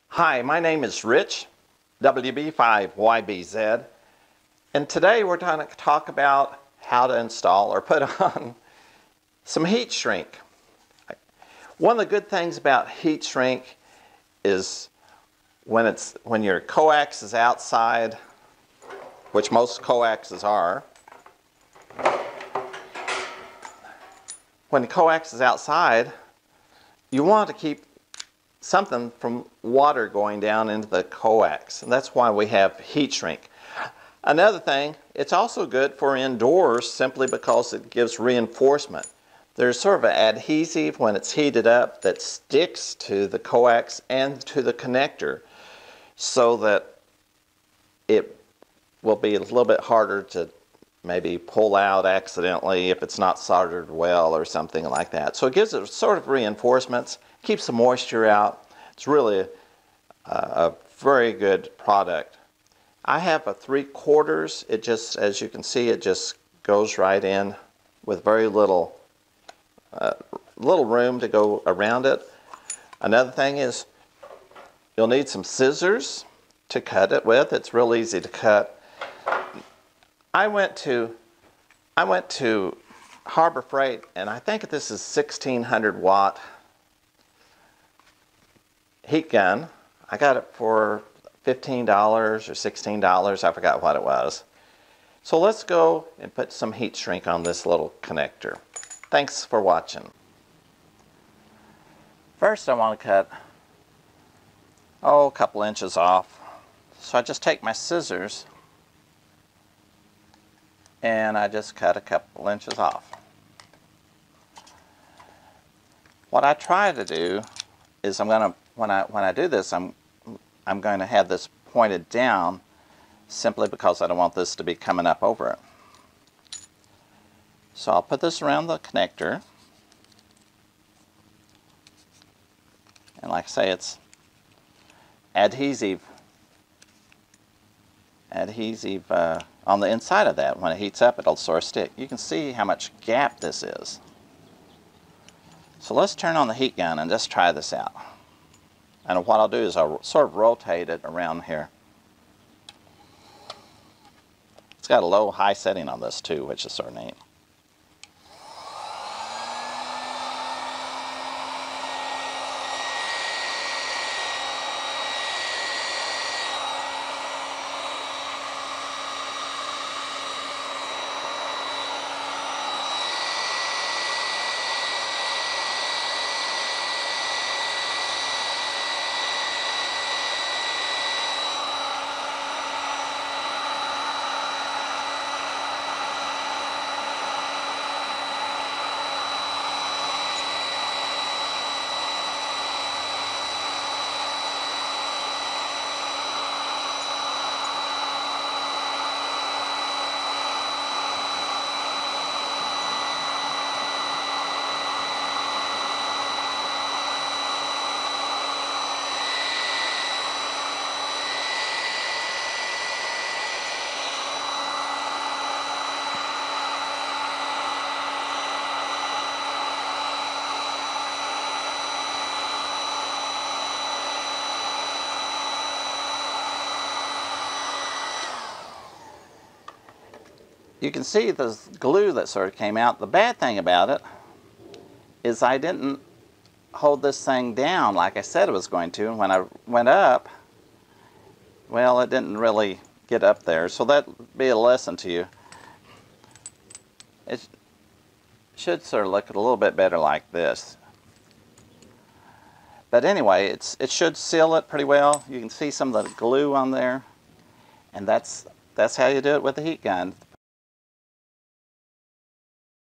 Hi, my name is Rich, WB5YBZ, and today we're going to talk about how to install or put on some heat shrink. One of the good things about heat shrink is when your coax is outside, which most coaxes are. When the coax is outside, you want to keep something from water going down into the coax, and that's why we have heat shrink. Another thing, it's also good for indoors simply because it gives reinforcement. There's sort of an adhesive when it's heated up that sticks to the coax and to the connector so that it will be a little bit harder to maybe pull out accidentally if it's not soldered well or something like that. So it gives it sort of reinforcements, keeps the moisture out. It's really a very good product. I have a 3/4. It just, as you can see, it just goes right in with very little room to go around it. Another thing is you'll need some scissors to cut it with. It's real easy to cut. I went to Harbor Freight, and I think this is 1600 watt heat gun. I got it for $15 or $16. I forgot what it was. So let's go and put some heat shrink on this little connector. Thanks for watching. First I want to cut a couple inches off. So I just take my scissors and I just cut a couple inches off. What I try to do is when I do this, I'm going to have this pointed down simply because I don't want this to be coming up over it. So I'll put this around the connector, and like I say, it's adhesive on the inside of that. When it heats up, it'll sort of stick. You can see how much gap this is. So let's turn on the heat gun and just try this out. And what I'll do is I'll sort of rotate it around here. It's got a low-high setting on this too, which is sort of neat. You can see the glue that sort of came out. The bad thing about it is I didn't hold this thing down like I said it was going to. And when I went up, well, it didn't really get up there. So that'll be a lesson to you. It should sort of look a little bit better like this. But anyway, it should seal it pretty well. You can see some of the glue on there. And that's how you do it with the heat gun.